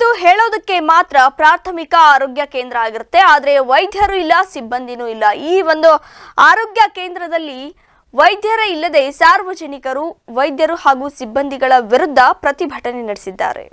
ಇದು ಹೇಳೋದಕ್ಕೆ ಮಾತ್ರ ಪ್ರಾಥಮಿಕ ಆರೋಗ್ಯ ಕೇಂದ್ರ ಆಗಿರುತ್ತೆ, ಆದರೆ ವೈದ್ಯರು ಇಲ್ಲ, ಸಿಬ್ಬಂದಿನೂ ಇಲ್ಲ. ಈ ಒಂದು ಆರೋಗ್ಯ ಕೇಂದ್ರದಲ್ಲಿ ವೈದ್ಯರೇ ಇಲ್ಲದೆ ಸಾರ್ವಜನಿಕರು ವೈದ್ಯರು ಹಾಗೂ ಸಿಬ್ಬಂದಿಗಳ ವಿರುದ್ಧ ಪ್ರತಿಭಟನೆ ನಡೆಸಿದ್ದಾರೆ.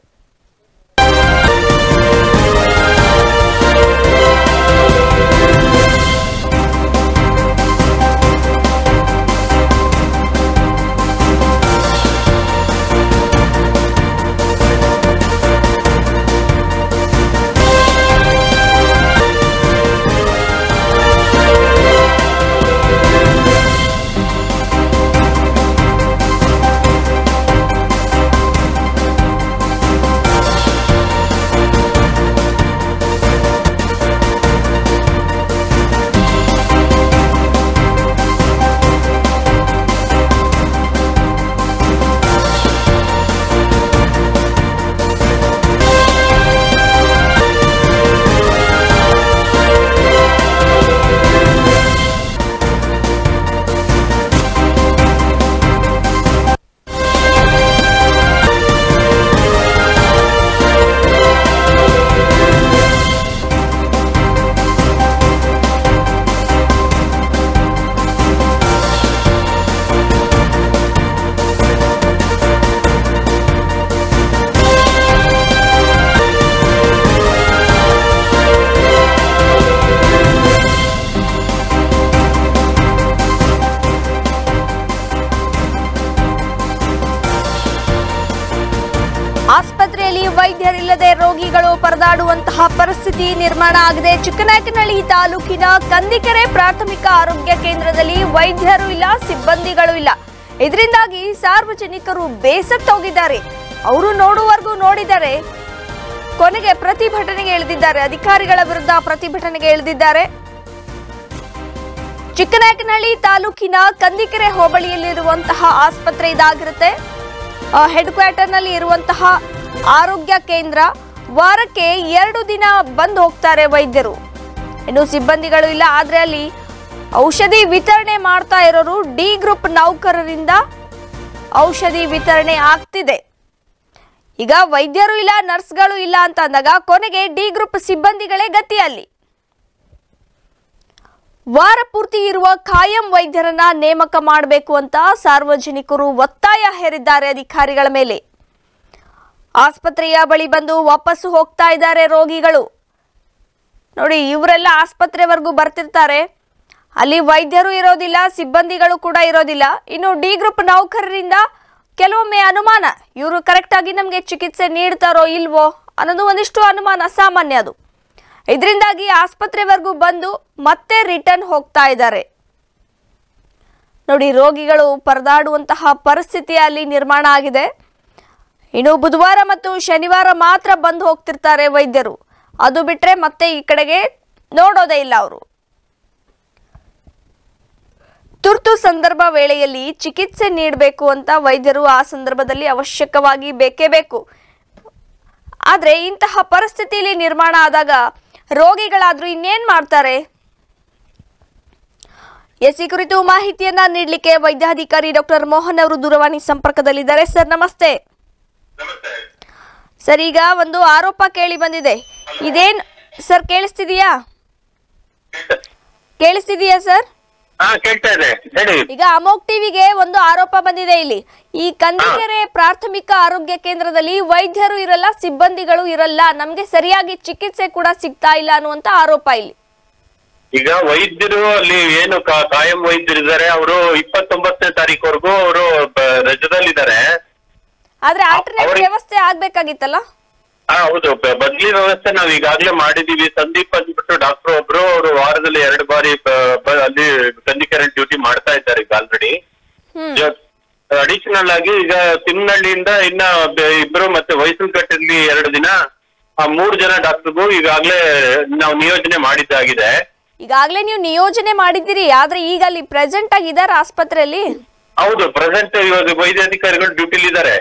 ಆಸ್ಪತ್ರೆಯಲ್ಲಿ ವೈದ್ಯರಿಲ್ಲದೆ ರೋಗಿಗಳು ಪರದಾಡುವಂತಹ ಪರಿಸ್ಥಿತಿ ನಿರ್ಮಾಣ ಆಗಿದೆ. ಯಕನಹಳ ತಾಲೂಕಿನ ಕಂದಿಕೆರೆ ಪ್ರಾಥಮಿಕ ಆರೋಗ್ಯ ಕೇಂದ್ರದಲ್ಲಿ ವೈದ್ಯರು ಇಲ್ಲ, ಸಿಬ್ಬಂದಿಗಳು ಇಲ್ಲ. ಇದರಿಂದಾಗಿ ಸಾರ್ವಜನಿಕರು ಬೇಸತ್ತೋಗಿದ್ದಾರೆ. ಅವರು ನೋಡುವವರೆಗೂ ನೋಡಿದರೆ ಕೊನೆಗೆ ಪ್ರತಿಭಟನೆಗೆ ಇಳಿದಿದ್ದಾರೆ. ಅಧಿಕಾರಿಗಳ ವಿರುದ್ಧ ಪ್ರತಿಭಟನೆಗೆ ಇಳಿದಿದ್ದಾರೆ. ಯಕನಹಳ ತಾಲೂಕಿನ ಕಂದಿಕೆರೆ ಹೋಬಳಿಯಲ್ಲಿರುವಂತಹ ಆಸ್ಪತ್ರೆ ಇದಾಗಿರುತ್ತೆ. ಹೆಡ್ ಕ್ವಾರ್ಟರ್ ನಲ್ಲಿ ಇರುವಂತಹ ಆರೋಗ್ಯ ಕೇಂದ್ರ. ವಾರಕ್ಕೆ 2 ದಿನ ಬಂದು ಹೋಗ್ತಾರೆ ವೈದ್ಯರು, ಇನ್ನು ಸಿಬ್ಬಂದಿಗಳು ಇಲ್ಲ. ಆದ್ರೆ ಅಲ್ಲಿ ಔಷಧಿ ವಿತರಣೆ ಮಾಡ್ತಾ ಇರೋರು ಡಿ ಗ್ರೂಪ್ ನೌಕರರಿಂದ ಔಷಧಿ ವಿತರಣೆ ಆಗ್ತಿದೆ. ಈಗ ವೈದ್ಯರು ಇಲ್ಲ, ನರ್ಸ್ಗಳು ಇಲ್ಲ ಅಂತ ಅಂದಾಗ ಕೊನೆಗೆ ಡಿ ಗ್ರೂಪ್ ಸಿಬ್ಬಂದಿಗಳೇ ಗತಿಯಲ್ಲಿ. ವಾರ ಪೂರ್ತಿ ಇರುವ ಖಾಯಂ ವೈದ್ಯರನ್ನ ನೇಮಕ ಮಾಡಬೇಕು ಅಂತ ಸಾರ್ವಜನಿಕರು ಒತ್ತಾಯ ಹೇರಿದ್ದಾರೆ ಅಧಿಕಾರಿಗಳ ಮೇಲೆ. ಆಸ್ಪತ್ರೆಯ ಬಳಿ ಬಂದು ವಾಪಸ್ಸು ಹೋಗ್ತಾ ಇದ್ದಾರೆ ರೋಗಿಗಳು. ನೋಡಿ, ಇವರೆಲ್ಲ ಆಸ್ಪತ್ರೆವರೆಗೂ ಬರ್ತಿರ್ತಾರೆ, ಅಲ್ಲಿ ವೈದ್ಯರು ಇರೋದಿಲ್ಲ, ಸಿಬ್ಬಂದಿಗಳು ಕೂಡ ಇರೋದಿಲ್ಲ. ಇನ್ನು ಡಿ ಗ್ರೂಪ್ ನೌಕರರಿಂದ ಕೆಲವೊಮ್ಮೆ ಅನುಮಾನ, ಇವರು ಕರೆಕ್ಟ್ ಆಗಿ ನಮಗೆ ಚಿಕಿತ್ಸೆ ನೀಡ್ತಾರೋ ಇಲ್ವೋ ಅನ್ನೋದು ಒಂದಿಷ್ಟು ಅನುಮಾನ ಸಾಮಾನ್ಯ. ಅದು ಇದರಿಂದಾಗಿ ಆಸ್ಪತ್ರೆವರೆಗೂ ಬಂದು ಮತ್ತೆ ರಿಟರ್ನ್ ಹೋಗ್ತಾ ಇದ್ದಾರೆ. ನೋಡಿ, ರೋಗಿಗಳು ಪರದಾಡುವಂತಹ ಪರಿಸ್ಥಿತಿ ಅಲ್ಲಿ ನಿರ್ಮಾಣ ಆಗಿದೆ. ಇನ್ನು ಬುಧವಾರ ಮತ್ತು ಶನಿವಾರ ಮಾತ್ರ ಬಂದು ಹೋಗ್ತಿರ್ತಾರೆ ವೈದ್ಯರು. ಅದು ಬಿಟ್ರೆ ಮತ್ತೆ ಈ ಕಡೆಗೆ ನೋಡೋದೇ ಇಲ್ಲ ಅವರು. ತುರ್ತು ಸಂದರ್ಭ ವೇಳೆಯಲ್ಲಿ ಚಿಕಿತ್ಸೆ ನೀಡಬೇಕು ಅಂತ ವೈದ್ಯರು ಆ ಸಂದರ್ಭದಲ್ಲಿ ಅವಶ್ಯಕವಾಗಿ ಬೇಕೇ ಬೇಕು. ಆದ್ರೆ ಇಂತಹ ಪರಿಸ್ಥಿತಿಯಲ್ಲಿ ನಿರ್ಮಾಣ ಆದಾಗ ರೋಗಿಗಳಾದ್ರೂ ಇನ್ನೇನ್ ಮಾಡ್ತಾರೆ? ಈ ಕುರಿತು ಮಾಹಿತಿಯನ್ನ ನೀಡಲಿಕ್ಕೆ ವೈದ್ಯಾಧಿಕಾರಿ ಡಾಕ್ಟರ್ ಮೋಹನ್ ಅವರು ದೂರವಾಣಿ ಸಂಪರ್ಕದಲ್ಲಿದ್ದಾರೆ. ಸರ್ ನಮಸ್ತೆ. ಸರ್, ಈಗ ಒಂದು ಆರೋಪ ಕೇಳಿ ಬಂದಿದೆ. ಇದೇನ್ ಸರ್, ಕೇಳಿಸ್ತಿದೆಯಾ ಸರ್? ಈಗ ಅಮೋಕ್ ಟಿವಿಗೆ ಒಂದು ಆರೋಪ ಬಂದಿದೆ. ಇಲ್ಲಿ ಈ ಕಂದಿಕೆರೆ ಪ್ರಾಥಮಿಕ ಆರೋಗ್ಯ ಕೇಂದ್ರದಲ್ಲಿ ವೈದ್ಯರು ಇರಲ್ಲ, ಸಿಬ್ಬಂದಿಗಳು ಇರಲ್ಲ, ನಮ್ಗೆ ಸರಿಯಾಗಿ ಚಿಕಿತ್ಸೆ ಕೂಡ ಸಿಗ್ತಾ ಇಲ್ಲ ಅನ್ನುವಂತ ಆರೋಪ ಇಲ್ಲಿ. ಈಗ ವೈದ್ಯರು ಅಲ್ಲಿ ಏನು ಕಾಯಂ ವೈದ್ಯರಿದ್ದಾರೆ, ಅವರು 29ನೇ ತಾರೀಕುವರೆಗೂ ಅವರು ರಜದಲ್ಲಿದ್ದಾರೆ. ಆದ್ರೆ ಆಲ್ಟರ್ನೇಟ್ ವ್ಯವಸ್ಥೆ ಆಗ್ಬೇಕಾಗಿತ್ತಲ್ಲ? ಹೌದು, ಬದಲಿ ವ್ಯವಸ್ಥೆ ನಾವ್ ಈಗಾಗ್ಲೇ ಮಾಡಿದೀವಿ. ಸಂದೀಪ್ ಅಂದ್ಬಿಟ್ಟು ಡಾಕ್ಟರ್ ಒಬ್ರು, ಅವರು ವಾರದಲ್ಲಿ 2 ಬಾರಿ ಅಲ್ಲಿ ಕಂದಿಕೆರೆ ಡ್ಯೂಟಿ ಮಾಡ್ತಾ ಇದ್ದಾರೆ ಈಗ ಆಲ್ರೆಡಿ. ಅಡಿಷನಲ್ ಆಗಿ ಈಗ ತಿಮ್ಮನಹಳ್ಳಿಯಿಂದ ಇನ್ನ 2 ಮತ್ತೆ ವಯಸ್ಸನಕಟ್ಟೆಯಲ್ಲಿ 2 ದಿನ 3 ಜನ ಡಾಕ್ಟರ್ಗೂ ಈಗಾಗ್ಲೇ ನಾವು ನಿಯೋಜನೆ ಮಾಡಿದ್ದಾಗಿದೆ. ಈಗಾಗ್ಲೇ ನೀವು ನಿಯೋಜನೆ ಮಾಡಿದ್ದೀರಿ, ಆದ್ರೆ ಈಗ ಅಲ್ಲಿ ಪ್ರೆಸೆಂಟ್ ಆಗಿದ್ದಾರೆ ಆಸ್ಪತ್ರೆಯಲ್ಲಿ? ಹೌದು, ಪ್ರೆಸೆಂಟ್ ಇವಾಗ ವೈದ್ಯಾಧಿಕಾರಿಗಳು ಡ್ಯೂಟಿಲಿದ್ದಾರೆ.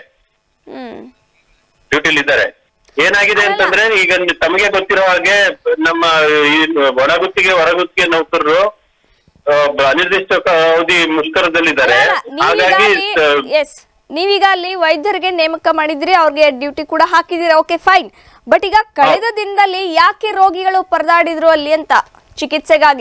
ಏನಾಗಿದೆ ಅಂತಂದ್ರೆ, ಈಗ ತಮಗೆ ಗೊತ್ತಿರೋ ಹಾಗೆ ನಮ್ಮ ಒಳಗುತ್ತಿಗೆ ಹೊರಗುತ್ತಿಗೆ ನೌಕರರು ಅನಿರ್ದಿಷ್ಟ ಅವಧಿ ಮುಷ್ಕರದಲ್ಲಿದ್ದಾರೆ. ಹಾಗಾಗಿ ನೀವೀಗ ಅಲ್ಲಿ ವೈದ್ಯರಿಗೆ ನೇಮಕ ಮಾಡಿದ್ರಿ, ಅವ್ರಿಗೆ ಡ್ಯೂಟಿ ಕೂಡ ಹಾಕಿದಿರ, ಓಕೆ ಫೈನ್. ಬಟ್ ಈಗ ಕಳೆದ ದಿನದಲ್ಲಿ ಯಾಕೆ ರೋಗಿಗಳು ಪರದಾಡಿದ್ರು ಅಲ್ಲಿ ಅಂತ ಚಿಕಿತ್ಸೆಗಾಗಿ?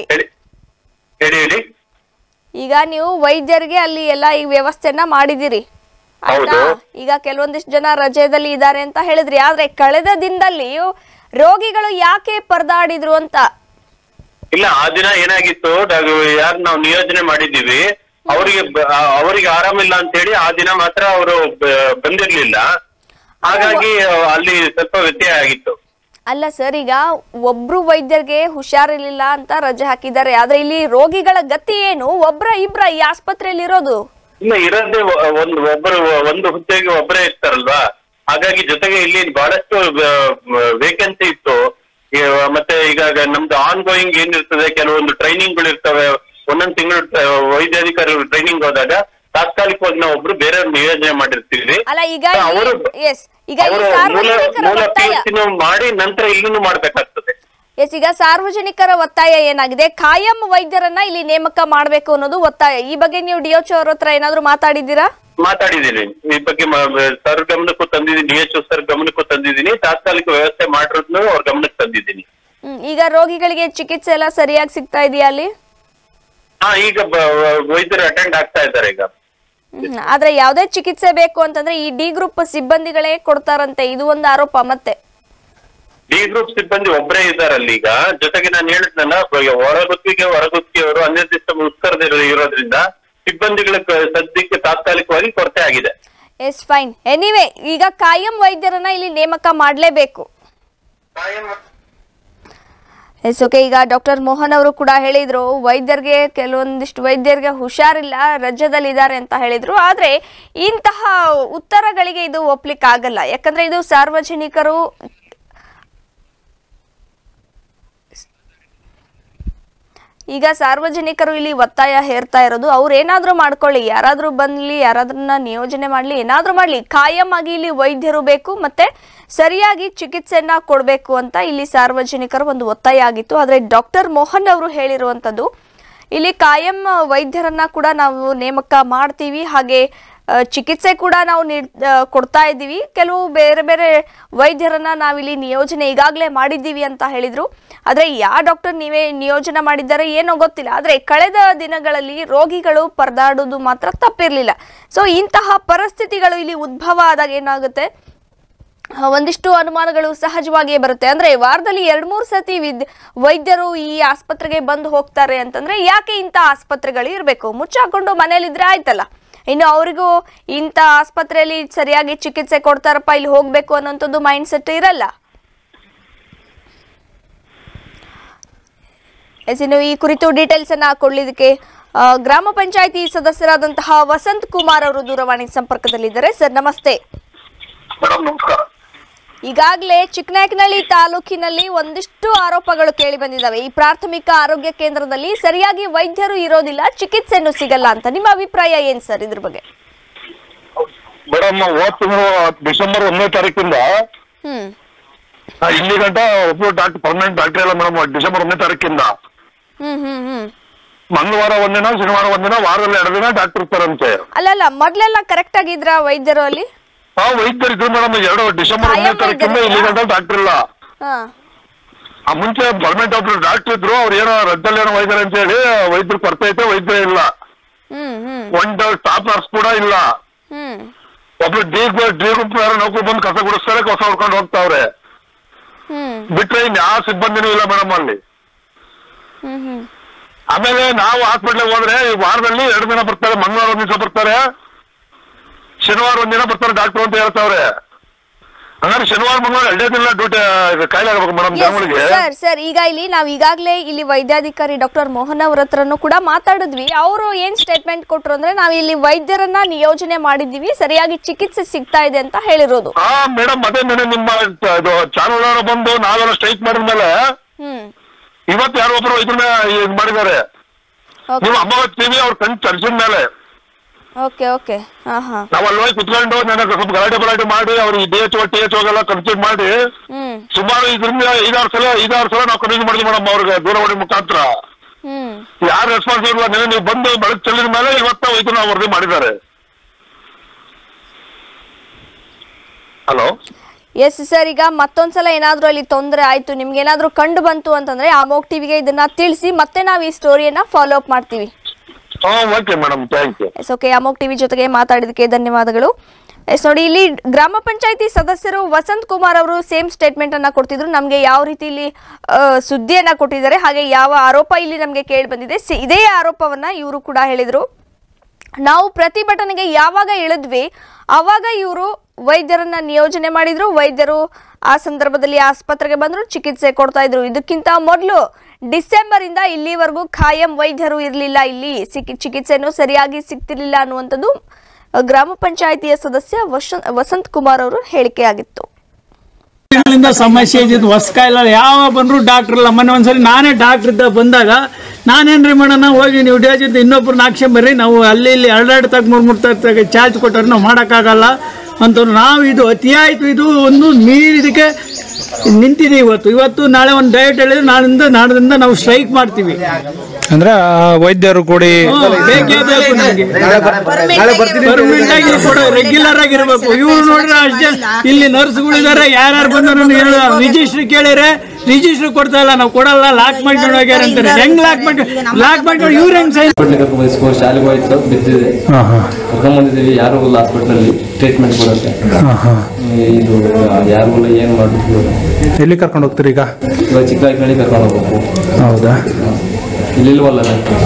ಈಗ ನೀವು ವೈದ್ಯರಿಗೆ ಅಲ್ಲಿ ಎಲ್ಲ ಈ ವ್ಯವಸ್ಥೆಯನ್ನ ಮಾಡಿದಿರಿ ಆಯ್ತಾ? ಈಗ ಕೆಲವೊಂದಿಷ್ಟು ಜನ ರಜೆಯಲ್ಲಿ ಇದ್ದಾರೆ ಅಂತ ಹೇಳಿದ್ರಿ, ಆದ್ರೆ ಕಳೆದ ದಿನದಲ್ಲಿ ರೋಗಿಗಳು ಯಾಕೆ ಪರದಾಡಿದ್ರು ಅಂತ? ಇಲ್ಲ, ಆ ದಿನ ಏನಾಗಿತ್ತು, ಯಾರು ನಾವು ನಿಯೋಜನೆ ಮಾಡಿದೀವಿ ಅವರಿಗೆ ಆರಾಮಿಲ್ಲ ಅಂತ ಹೇಳಿ ಆ ದಿನ ಮಾತ್ರ ಅವರು ಬಂದಿರ್ಲಿಲ್ಲ. ಹಾಗಾಗಿ ಅಲ್ಲಿ ಸ್ವಲ್ಪ ವ್ಯತ್ಯಯ ಆಗಿತ್ತು. ಅಲ್ಲ ಸರ್, ಈಗ ಒಬ್ರು ವೈದ್ಯರಿಗೆ ಹುಷಾರಿರ್ಲಿಲ್ಲ ಅಂತ ರಜೆ ಹಾಕಿದ್ದಾರೆ, ಆದ್ರೆ ಇಲ್ಲಿ ರೋಗಿಗಳ ಗತಿ ಏನು? ಒಬ್ರ ಇಬ್ರ ಈ ಆಸ್ಪತ್ರೆಯಲ್ಲಿ ಇರೋದು? ಇನ್ನ ಇರೋದೇ ಒಂದು ಹುದ್ದೆಗೆ ಒಬ್ಬರೇ ಇರ್ತಾರಲ್ವಾ, ಹಾಗಾಗಿ ಜೊತೆಗೆ ಇಲ್ಲಿ ಬಹಳಷ್ಟು ವೇಕೆನ್ಸಿ ಇತ್ತು. ಮತ್ತೆ ಈಗ ನಮ್ದು ಆನ್ ಗೋಯಿಂಗ್ ಏನಿರ್ತದೆ, ಕೆಲವೊಂದು ಟ್ರೈನಿಂಗ್ಗಳು ಇರ್ತವೆ. ಒಂದೊಂದು ತಿಂಗಳು ವೈದ್ಯಾಧಿಕಾರಿಗಳು ಟ್ರೈನಿಂಗ್ ಹೋದಾಗ ತಾತ್ಕಾಲಿಕವಾಗಿ ನಾವು ಒಬ್ರು ಬೇರೆ ನಿಯೋಜನೆ ಮಾಡಿರ್ತೀವಿ. ಅವರು ಮೂಲ PhD ಮಾಡಿ ನಂತರ ಇಲ್ಲಿನೂ ಮಾಡ್ಬೇಕಾಗ್ತದೆ. ಈಗ ಸಾರ್ವಜನಿಕರ ಒತ್ತಾಯ ಏನಾಗಿದೆ? ಕಾಯಂ ವೈದ್ಯರನ್ನ ಇಲ್ಲಿ ನೇಮಕ ಮಾಡ್ಬೇಕು ಅನ್ನೋದು ಒತ್ತಾಯ. ಈ ಬಗ್ಗೆ ನೀವು DHO ಅವ್ರ ಹತ್ರ ಏನಾದ್ರು ಮಾತಾಡಿದ್ದೀರಾ? ಮಾತಾಡಿದ್ದೀನಿ. ಈ ಬಗ್ಗೆ ಸರ್ ಗಮನಕ್ಕೂ ತಂದಿದ್ದೀನಿ, DHO ಸರ್ ಗಮನಕ್ಕೂ ತಂದಿದ್ದೀನಿ, ತಾತ್ಕಾಲಿಕ ವ್ಯವಸ್ಥೆ ಮಾಡಿರೋದ್ನು ಅವ್ರ ಗಮನಕ್ಕೆ ತಂದಿದ್ದೀನಿ. ಈಗ ರೋಗಿಗಳಿಗೆ ಚಿಕಿತ್ಸೆ ಎಲ್ಲ ಸರಿಯಾಗಿ ಸಿಗ್ತಾ ಇದೆಯಾ ಅಲ್ಲಿ? ಈಗ ವೈದ್ಯರು ಅಟೆಂಡ್ ಆಗ್ತಾ ಇದ್ದಾರೆ ಈಗ. ಆದ್ರೆ ಯಾವ್ದೇ ಚಿಕಿತ್ಸೆ ಬೇಕು ಅಂತಂದ್ರೆ ಈ ಡಿ ಗ್ರೂಪ್ ಸಿಬ್ಬಂದಿಗಳೇ ಕೊಡ್ತಾರಂತೆ, ಇದು ಒಂದು ಆರೋಪ. ಮತ್ತೆ ಡಿ ಗ್ರೂಪ್ ಸಿಬ್ಬಂದಿ ಒಬ್ಬರೇ ಇದ್ದಾರಲ್ಲಿ ಈಗ. ಜೊತೆಗೆ ನಾನು ಹೇಳಿದ್ನಲ್ಲ, ಹೊರಗುತ್ತಿಗೆಯವರು ಅನಿರ್ದಿಷ್ಟ ಮುಷ್ಕರದಲ್ಲಿ ಇರೋದ್ರಿಂದ ಸಿಬ್ಬಂದಿಗಳ ಸದ್ಯಕ್ಕೆ ತಾತ್ಕಾಲಿಕವಾಗಿ ಕೊರತೆ ಆಗಿದೆ. S fine. ಎನಿವೆ, ಈಗ ಕಾಯಂ ವೈದ್ಯರನ್ನ ಇಲ್ಲಿ ನೇಮಕ ಮಾಡಲೇಬೇಕು. Yes okay. ಈಗ ಡಾಕ್ಟರ್ ಮೋಹನ್ ಅವರು ಕೂಡ ಹೇಳಿದ್ರು, ವೈದ್ಯರಿಗೆ ಕೆಲವೊಂದಿಷ್ಟು ವೈದ್ಯರಿಗೆ ಹುಷಾರಿಲ್ಲ, ರಜದಲ್ಲಿ ಇದ್ದಾರೆ ಅಂತ ಹೇಳಿದ್ರು. ಆದ್ರೆ ಇಂತಹ ಉತ್ತರಗಳಿಗೆ ಇದು ಒಪ್ಲಿಕ್ಕೆ ಆಗಲ್ಲ. ಯಾಕಂದ್ರೆ ಇದು ಸಾರ್ವಜನಿಕರು ಇಲ್ಲಿ ಒತ್ತಾಯ ಹೇರ್ತಾ ಇರೋದು, ಅವ್ರು ಏನಾದ್ರೂ ಮಾಡ್ಕೊಳ್ಳಿ, ಯಾರಾದ್ರೂ ಬಂದ್ಲಿ, ಯಾರಾದ್ರನ್ನ ನಿಯೋಜನೆ ಮಾಡ್ಲಿ, ಏನಾದ್ರೂ ಮಾಡ್ಲಿ, ಕಾಯಂ ಆಗಿ ಇಲ್ಲಿ ವೈದ್ಯರು ಬೇಕು, ಮತ್ತೆ ಸರಿಯಾಗಿ ಚಿಕಿತ್ಸೆಯನ್ನ ಕೊಡಬೇಕು ಅಂತ ಇಲ್ಲಿ ಸಾರ್ವಜನಿಕರ ಒಂದು ಒತ್ತಾಯ ಆಗಿತ್ತು. ಆದ್ರೆ ಡಾಕ್ಟರ್ ಮೋಹನ್ ಅವರು ಹೇಳಿರುವಂತದ್ದು, ಇಲ್ಲಿ ಕಾಯಂ ವೈದ್ಯರನ್ನ ಕೂಡ ನಾವು ನೇಮಕ ಮಾಡ್ತೀವಿ, ಹಾಗೆ ಚಿಕಿತ್ಸೆ ಕೂಡ ನಾವು ಕೊಡ್ತಾ ಇದ್ದೀವಿ, ಕೆಲವು ಬೇರೆ ಬೇರೆ ವೈದ್ಯರನ್ನ ನಾವಿಲ್ಲಿ ನಿಯೋಜನೆ ಈಗಾಗಲೇ ಮಾಡಿದ್ದೀವಿ ಅಂತ ಹೇಳಿದ್ರು. ಆದ್ರೆ ಯಾವ ಡಾಕ್ಟರ್ ನೀವೇ ನಿಯೋಜನೆ ಮಾಡಿದ್ದಾರೆ ಏನೋ ಗೊತ್ತಿಲ್ಲ. ಆದ್ರೆ ಕಳೆದ ದಿನಗಳಲ್ಲಿ ರೋಗಿಗಳು ಪರದಾಡೋದು ಮಾತ್ರ ತಪ್ಪಿರ್ಲಿಲ್ಲ. ಸೊ ಇಂತಹ ಪರಿಸ್ಥಿತಿಗಳು ಇಲ್ಲಿ ಉದ್ಭವ ಆದಾಗ ಏನಾಗುತ್ತೆ, ಒಂದಿಷ್ಟು ಅನುಮಾನಗಳು ಸಹಜವಾಗಿಯೇ ಬರುತ್ತೆ. ಅಂದ್ರೆ ವಾರದಲ್ಲಿ 2-3 ಸತಿ ವೈದ್ಯರು ಈ ಆಸ್ಪತ್ರೆಗೆ ಬಂದು ಹೋಗ್ತಾರೆ ಅಂತಂದ್ರೆ ಯಾಕೆ ಇಂಥ ಆಸ್ಪತ್ರೆಗಳು ಇರಬೇಕು? ಮುಚ್ಚಾಕೊಂಡು ಮನೇಲಿದ್ರೆ ಆಯ್ತಲ್ಲ. ಇನ್ನು ಅವರಿಗೂ ಇಂಥ ಆಸ್ಪತ್ರೆಯಲ್ಲಿ ಸರಿಯಾಗಿ ಚಿಕಿತ್ಸೆ ಕೊಡ್ತಾರಪ್ಪ, ಇಲ್ಲಿ ಹೋಗ್ಬೇಕು ಅನ್ನೋಂಥದ್ದು ಮೈಂಡ್ ಸೆಟ್ ಇರಲ್ಲ. ಇನ್ನು ಈ ಕುರಿತು ಡೀಟೇಲ್ಸ್ ಅನ್ನ ಕೊಡ್ಲಿಕ್ಕೆ ಗ್ರಾಮ ಪಂಚಾಯತಿ ಸದಸ್ಯರಾದಂತಹ ವಸಂತ್ ಕುಮಾರ್ ಅವರು ದೂರವಾಣಿ ಸಂಪರ್ಕದಲ್ಲಿದ್ದಾರೆ. ಸರ್ ನಮಸ್ತೆ. ನಮಸ್ಕಾರ. ಈಗಾಗಲೇ ಚಿಕ್ಕನಾಯಕನಹಳ್ಳಿ ತಾಲೂಕಿನಲ್ಲಿ ಒಂದಿಷ್ಟು ಆರೋಪಗಳು ಕೇಳಿ ಬಂದಿದ್ದಾವೆ. ಈ ಪ್ರಾಥಮಿಕ ಆರೋಗ್ಯ ಕೇಂದ್ರದಲ್ಲಿ ಸರಿಯಾಗಿ ವೈದ್ಯರು ಇರೋದಿಲ್ಲ, ಚಿಕಿತ್ಸೆನೂ ಸಿಗಲ್ಲ ಅಂತ. ನಿಮ್ಮ ಅಭಿಪ್ರಾಯ ಏನ್ ಸರ್ ಇದ್ರ ಬಗ್ಗೆ? ಮೇಡಮ್, ಡಿಸೆಂಬರ್ 1ನೇ ತಾರೀಕಿಂದ ಇಲ್ಲಿ ಗಂಟ ಒಬ್ಬರು ಡಾಕ್ಟರ್ ಪರ್ಮನೆಂಟ್ ಡಾಕ್ಟರ್ ಇಲ್ಲ ಮೇಡಮ್. ಡಿಸೆಂಬರ್ 1ನೇ ತಾರೀಕಿಂದ ಮಂಗಳವಾರ ಒಂದಿನ, ಶನಿವಾರ ಒಂದಿನ, ವಾರದಲ್ಲಿ 2 ದಿನ ಡಾಕ್ಟರ್ ಇರ್ತಾರಂತೆ. ಅಲ್ಲ, ಮೊದ್ಲೆಲ್ಲ ಕರೆಕ್ಟ್ ಆಗಿದ್ರ ವೈದ್ಯರು ಅಲ್ಲಿ? ವೈದ್ಯರು ಇದ್ರು ಮೇಡಮ್. ಡಿಸೆಂಬರ್ 1ನೇ ತಾರೀಕಿಂದ ಇಲ್ಲಿ ಗಂಟ ಡಾಕ್ಟರ್ ಇಲ್ಲ. ಮುಂಚೆ ಪರ್ಮನೆಂಟ್ ಡಾಕ್ಟರ್ ಡಾಕ್ಟರ್ ಇದ್ರು, ಅವ್ರು ಏನೋ ರದ್ದಲ್ಲಿ ಏನೋ ವೈದ್ಯರು ಅಂತ ಹೇಳಿ ವೈದ್ಯರು ಕೊರತೆ ವೈದ್ಯ ಇಲ್ಲ. ಒಂದು ಸ್ಟಾಫ್ ನರ್ಸ್ ಕೂಡ ಇಲ್ಲ. ಒಬ್ರು ಡಿ ಗ್ರೂಪ್ ನೌಕರು ಬಂದು ಕಸ ಗುಡಿಸ್ತಾರೆ, ಕಸ ಹೊಡ್ಕೊಂಡು ಹೋಗ್ತಾವ್ರೆ. ಬಿಟ್ರೆ ಇನ್ ಯಾವ ಸಿಬ್ಬಂದಿನೂ ಇಲ್ಲ ಮೇಡಮ್ ಅಲ್ಲಿ. ಆಮೇಲೆ ನಾವು ಹಾಸ್ಪಿಟ್ಲಿಗೆ ಹೋದ್ರೆ ಈ ವಾರದಲ್ಲಿ 2 ದಿನ ಬರ್ತಾರೆ, ಮಂಗಳವಾರ 1 ದಿವಸ ಬರ್ತಾರೆ, ಶನಿವಾರ 1 ದಿನ ಬರ್ತಾರೆ ಡಾಕ್ಟರ್ ಅಂತ ಹೇಳ್ತಾವ್ರೆ. ಹಂಗಾರೆ ಶನಿವಾರ ಮಂಗಳವಾರ 2 ದಿನ ಡ್ಯೂಟಿ ಕಾಯಿಲೆ ಆಗಬೇಕು ಮೇಡಮ್ ಜನಗಳಿಗೆ. ಸರ್ ಈಗ ನಾವು ಈಗಾಗಲೇ ಇಲ್ಲಿ ವೈದ್ಯಾಧಿಕಾರಿ ಡಾಕ್ಟರ್ ಮೋಹನ್ ಅವ್ರ ಹತ್ರನು ಕೂಡ ಮಾತಾಡಿದ್ವಿ. ಅವರು ಏನ್ ಸ್ಟೇಟ್ಮೆಂಟ್ ಕೊಟ್ರು ಅಂದ್ರೆ, ನಾವ್ ಇಲ್ಲಿ ವೈದ್ಯರನ್ನ ನಿಯೋಜನೆ ಮಾಡಿದೀವಿ, ಸರಿಯಾಗಿ ಚಿಕಿತ್ಸೆ ಸಿಗ್ತಾ ಇದೆ ಅಂತ ಹೇಳಿರೋದು. ಮೇಡಮ್, ಅದೇ ನಿಮ್ಮ ಚಾನಲ್ ಅವರು ಬಂದು ನಾವೆಲ್ಲ ಸ್ಟ್ರೈಕ್ ಮಾಡಿದ್ಮೇಲೆ ಇವತ್ತು ಯಾರೋ ಒಬ್ರು ಇದನ್ನ ಮಾಡಿದ್ದಾರೆ. ನೀವು ಅಮೃತ್ ಟಿವಿ ಅವ್ರ ಕಣ್ ತರಿಸಿದ ಮೇಲೆ ನಾವಲ್ಲಿ ಹೋಗಿ ಕುತ್ಕೊಂಡು ನನಗೆ ಸ್ವಲ್ಪ ಗಲಾಟೆ ಮಾಡಿ ಅವ್ರಿಗೆ DHO ಎಲ್ಲ ಕನ್ಸಿಡರ್ ಮಾಡಿ ಸುಮಾರು ಇದರಿಂದ 5-6 ಸಲ ನಾವು ಕನ್ವಿನ್ಸ್ ಮಾಡಿದ್ವಿ ಮೇಡಮ್ ಅವ್ರಿಗೆ ದೂರವಾಣಿ ಮುಖಾಂತರ. ಯಾರು ರೆಸ್ಪಾನ್ಸಿಬಲ್ ಇಲ್ಲ. ನೀವು ಬಂದು ಬೆಳಕು ಚೆಲ್ಲಿದ ಮೇಲೆ ಇವತ್ತು ಇದನ್ನ ವರದಿ ಮಾಡಿದ್ದಾರೆ. ಹಲೋ. ಎಸ್ ಸರ್, ಈಗ ಮತ್ತೊಂದ್ಸಲ ಏನಾದ್ರೂ ಅಲ್ಲಿ ತೊಂದರೆ ಆಯ್ತು, ನಿಮ್ಗೆ ಏನಾದ್ರೂ ಕಂಡು ಬಂತು ಅಂತಂದ್ರೆ ಅಮೋಕ್ ಟಿವಿಗೆ ಇದನ್ನ ತಿಳಿಸಿ, ಮತ್ತೆ ನಾವು ಈ ಸ್ಟೋರಿಯನ್ನ ಫಾಲೋ ಅಪ್ ಮಾಡ್ತೀವಿ. Okay madam, thank you. Yes okay, ಅಮೋಕ್ ಟಿವಿ ಜೊತೆಗೆ ಮಾತಾಡಿದಕ್ಕೆ ಧನ್ಯವಾದಗಳು. ಎಸ್ ನೋಡಿ, ಇಲ್ಲಿ ಗ್ರಾಮ ಪಂಚಾಯತಿ ಸದಸ್ಯರು ವಸಂತ್ ಕುಮಾರ್ ಅವರು ಸೇಮ್ ಸ್ಟೇಟ್ಮೆಂಟ್ ಅನ್ನ ಕೊಡ್ತಿದ್ರು. ನಮಗೆ ಯಾವ ರೀತಿ ಇಲ್ಲಿ ಸುದ್ದಿಯನ್ನ ಕೊಟ್ಟಿದ್ದಾರೆ, ಹಾಗೆ ಯಾವ ಆರೋಪ ಇಲ್ಲಿ ನಮಗೆ ಕೇಳಿ ಬಂದಿದೆ, ಇದೇ ಆರೋಪವನ್ನ ಇವರು ಕೂಡ ಹೇಳಿದ್ರು. ನಾವು ಪ್ರತಿಭಟನೆಗೆ ಯಾವಾಗ ಇಳಿದ್ವಿ ಆವಾಗ ಇವರು ವೈದ್ಯರನ್ನ ನಿಯೋಜನೆ ಮಾಡಿದ್ರು. ವೈದ್ಯರು ಆ ಸಂದರ್ಭದಲ್ಲಿ ಆಸ್ಪತ್ರೆಗೆ ಬಂದ್ರು, ಚಿಕಿತ್ಸೆ ಕೊಡ್ತಾ ಇದ್ರು. ಇದಕ್ಕಿಂತ ಮೊದಲು ಡಿಸೆಂಬರ್ ಇಂದ ಇಲ್ಲಿವರೆಗೂ ಖಾಯಂ ವೈದ್ಯರು ಇರಲಿಲ್ಲ, ಇಲ್ಲಿ ಚಿಕಿತ್ಸೆನೂ ಸರಿಯಾಗಿ ಸಿಗ್ತಿರ್ಲಿಲ್ಲ ಅನ್ನುವಂಥದ್ದು ಗ್ರಾಮ ಪಂಚಾಯಿತಿಯ ಸದಸ್ಯ ವಸಂತ್ ಕುಮಾರ್ ಅವರು ಹೇಳಿಕೆಯಾಗಿತ್ತು. ಸಮಸ್ಯೆ ಇದ್ದಿದ್ದು ಹೊಸಕಾಯಿಲ್ಲ, ಯಾವ ಬಂದ್ರು ಡಾಕ್ಟರ್ ಇಲ್ಲ. ಮೊನ್ನೆ ಒಂದ್ಸರಿ ನಾನೇ ಡಾಕ್ಟರ್ ಇದ್ದ ಬಂದಾಗ ನಾನೇನ್ರಿ ಮಾಡೋಣ, ಹೋಗಿ ನೀವು ಡೇಜಿಂದ ಇನ್ನೊಬ್ರು ಹಾಕ್ಸ್ಕೊಂಬರ್ರಿ, ನಾವು ಅಲ್ಲಿ ಇಲ್ಲಿ 2 ತಗ 3 ತಗ ಚಾರ್ಜ್ ಕೊಟ್ಟರೆ ನಾವು ಮಾಡೋಕ್ಕಾಗಲ್ಲ ಅಂತ ನಾವು ಇದು ಅತಿ ಆಯಿತು. ಇದು ಒಂದು ನೀರಿದಕ್ಕೆ ನಿಂತಿದೆ. ಇವತ್ತು ನಾಳೆ ಒಂದು ಡಯಟ್ ಹೇಳಿದ್ರೆ ನಾಡಿಂದ ನಾವು ಸ್ಟ್ರೈಕ್ ಮಾಡ್ತೀವಿ. ಅಂದ್ರೆ ವೈದ್ಯರು ಕೊಡಿ, ಪರ್ಮನೆಂಟ್ ಆಗಿ ಕೊಡೋ, ರೆಗ್ಯುಲರ್ ಆಗಿರ್ಬೇಕು. ಇವ್ರು ನೋಡ್ರೆ ಅಷ್ಟೇ, ಇಲ್ಲಿ ನರ್ಸ್ಗಳಿದ್ದಾರೆ, ಯಾರ್ಯಾರು ಬಂದ್ರು ರಿಜಿಸ್ಟ್ರ್ ಕೇಳಿದ್ರೆ ರಿಜಿಸ್ಟ್ರ್ ಕೊಡ್ತಾ ಇಲ್ಲ, ನಾವು ಕೊಡಲ್ಲ, ಲಾಕ್ ಮಾಡ್ಕೊಂಡು ಹೋಗ್ಯಾರ ಅಂತಾರೆ. ಹೆಂಗ್ ಲಾಕ್ ಮಾಡ್ಕೊಂಡು ಇವ್ರು ಹೆಂಗ್ ಸೈನ್ ಶಾಲೆಗೆ ಹೋಯ್ತು, ಬಿದ್ದಿದೆ, ಕರ್ಕೊಂಡ್ಬಂದಿದ್ದೀವಿ. ಯಾರು ಇಲ್ಲ ಹಾಸ್ಪಿಟ್ಲಲ್ಲಿ ಟ್ರೀಟ್ಮೆಂಟ್ ಕೊಡುತ್ತೆ. ಇದು ಯಾರು ಏನು ಮಾಡ್ಬೇಕು, ಎಲ್ಲಿ ಕರ್ಕೊಂಡು ಹೋಗ್ತೀರಿ ಈಗ? ಇವಾಗ ಚಿಕ್ಕಬಳ್ಳಾಪುರ ಕರ್ಕೊಂಡು ಹೋಗ್ಬೇಕು. ಹೌದಾ? ಇಲ್ಲಿಲ್ವಲ್ಲ,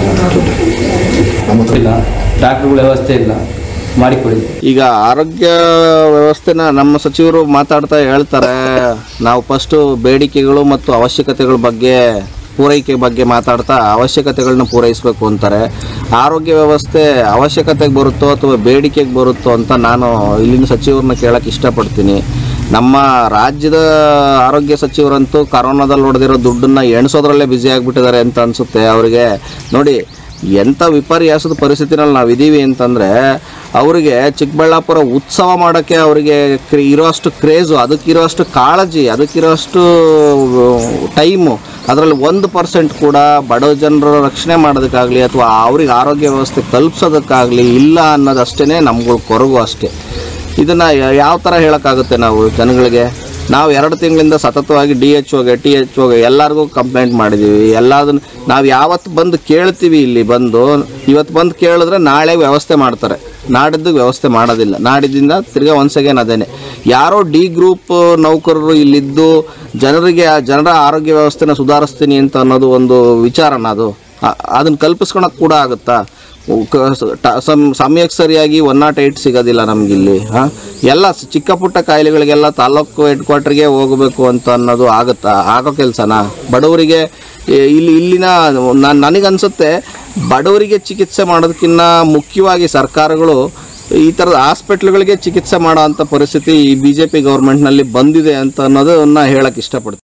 ಇಲ್ಲ ಡಾಕ್ಟ್ರುಗಳ ವ್ಯವಸ್ಥೆ ಇಲ್ಲ, ಮಾಡಿಕೊಡಿ. ಈಗ ಆರೋಗ್ಯ ವ್ಯವಸ್ಥೆನ ನಮ್ಮ ಸಚಿವರು ಮಾತಾಡ್ತಾ ಹೇಳ್ತಾರೆ, ನಾವು ಫಸ್ಟು ಬೇಡಿಕೆಗಳು ಮತ್ತು ಅವಶ್ಯಕತೆಗಳ ಬಗ್ಗೆ, ಪೂರೈಕೆ ಬಗ್ಗೆ ಮಾತಾಡ್ತಾ ಅವಶ್ಯಕತೆಗಳನ್ನ ಪೂರೈಸಬೇಕು ಅಂತಾರೆ. ಆರೋಗ್ಯ ವ್ಯವಸ್ಥೆ ಅವಶ್ಯಕತೆಗೆ ಬರುತ್ತೋ ಅಥವಾ ಬೇಡಿಕೆಗೆ ಬರುತ್ತೋ ಅಂತ ನಾನು ಇಲ್ಲಿನ ಸಚಿವರನ್ನ ಕೇಳಕ್ಕೆ ಇಷ್ಟಪಡ್ತೀನಿ. ನಮ್ಮ ರಾಜ್ಯದ ಆರೋಗ್ಯ ಸಚಿವರಂತೂ ಕರೋನಾದಲ್ಲಿ ಹೊಡೆದಿರೋ ದುಡ್ಡನ್ನು ಎಣಿಸೋದ್ರಲ್ಲೇ ಬ್ಯುಸಿ ಆಗಿಬಿಟ್ಟಿದ್ದಾರೆ ಅಂತ ಅನಿಸುತ್ತೆ ಅವರಿಗೆ. ನೋಡಿ, ಎಂಥ ವಿಪರ್ಯಾಸದ ಪರಿಸ್ಥಿತಿನಲ್ಲಿ ನಾವು ಇದ್ದೀವಿ ಅಂತಂದರೆ, ಅವರಿಗೆ ಚಿಕ್ಕಬಳ್ಳಾಪುರ ಉತ್ಸವ ಮಾಡೋಕ್ಕೆ ಅವರಿಗೆ ಇರೋಷ್ಟು ಕ್ರೇಜು, ಅದಕ್ಕಿರೋಷ್ಟು ಕಾಳಜಿ, ಅದಕ್ಕಿರೋಷ್ಟು ಟೈಮು, ಅದರಲ್ಲಿ 1% ಕೂಡ ಬಡ ಜನರ ರಕ್ಷಣೆ ಮಾಡೋದಕ್ಕಾಗಲಿ ಅಥವಾ ಅವ್ರಿಗೆ ಆರೋಗ್ಯ ವ್ಯವಸ್ಥೆ ಕಲ್ಪಿಸೋದಕ್ಕಾಗಲಿ ಇಲ್ಲ ಅನ್ನೋದಷ್ಟೇ ನಮ್ಗಳ ಕೊರಗು ಅಷ್ಟೇ. ಇದನ್ನು ಯಾವ ಥರ ಹೇಳೋಕ್ಕಾಗುತ್ತೆ ನಾವು ಜನಗಳಿಗೆ? ನಾವು 2 ತಿಂಗಳಿಂದ ಸತತವಾಗಿ DHOಗೆ THOಗೆ ಎಲ್ಲರಿಗೂ ಕಂಪ್ಲೇಂಟ್ ಮಾಡಿದ್ದೀವಿ. ಎಲ್ಲದನ್ನು ನಾವು ಯಾವತ್ತು ಬಂದು ಕೇಳ್ತೀವಿ, ಇಲ್ಲಿ ಬಂದು ಇವತ್ತು ಬಂದು ಕೇಳಿದ್ರೆ ನಾಳೆ ವ್ಯವಸ್ಥೆ ಮಾಡ್ತಾರೆ, ನಾಡಿದ್ದು ವ್ಯವಸ್ಥೆ ಮಾಡೋದಿಲ್ಲ. ನಾಡಿದ್ದಿಂದ ತಿರ್ಗಾ ಒನ್ಸ್ ಅಗೇನ್ ಅದೇನೆ. ಯಾರೋ D ಗ್ರೂಪ್ ನೌಕರರು ಇಲ್ಲಿದ್ದು ಜನರ ಆರೋಗ್ಯ ವ್ಯವಸ್ಥೆನ ಸುಧಾರಿಸ್ತೀನಿ ಅಂತ ಅನ್ನೋದು ಒಂದು ವಿಚಾರನ, ಅದನ್ನು ಕಲ್ಪಿಸ್ಕೊಳಕ್ಕೆ ಕೂಡ ಆಗುತ್ತಾ? ಸಮಯಕ್ಕೆ ಸರಿಯಾಗಿ 108 ಸಿಗೋದಿಲ್ಲ ನಮಗಿಲ್ಲಿ. ಎಲ್ಲ ಚಿಕ್ಕ ಪುಟ್ಟ ಕಾಯಿಲೆಗಳಿಗೆಲ್ಲ ತಾಲೂಕು ಹೆಡ್ಕ್ವಾರ್ಟರ್ಗೆ ಹೋಗಬೇಕು ಅಂತ ಅನ್ನೋದು ಆಗೋ ಕೆಲಸನಾ? ಬಡವರಿಗೆ ಇಲ್ಲಿನ ನನಗನ್ಸುತ್ತೆ, ಬಡವರಿಗೆ ಚಿಕಿತ್ಸೆ ಮಾಡೋದಕ್ಕಿಂತ ಮುಖ್ಯವಾಗಿ ಸರ್ಕಾರಗಳು ಈ ಥರದ ಹಾಸ್ಪಿಟ್ಲ್ಗಳಿಗೆ ಚಿಕಿತ್ಸೆ ಮಾಡೋ ಅಂಥ ಪರಿಸ್ಥಿತಿ ಈ BJP ಗೌರ್ಮೆಂಟ್ನಲ್ಲಿ ಬಂದಿದೆ ಅಂತ ಅನ್ನೋದನ್ನ ಹೇಳಕ್ಕೆ ಇಷ್ಟಪಡ್ತೀನಿ.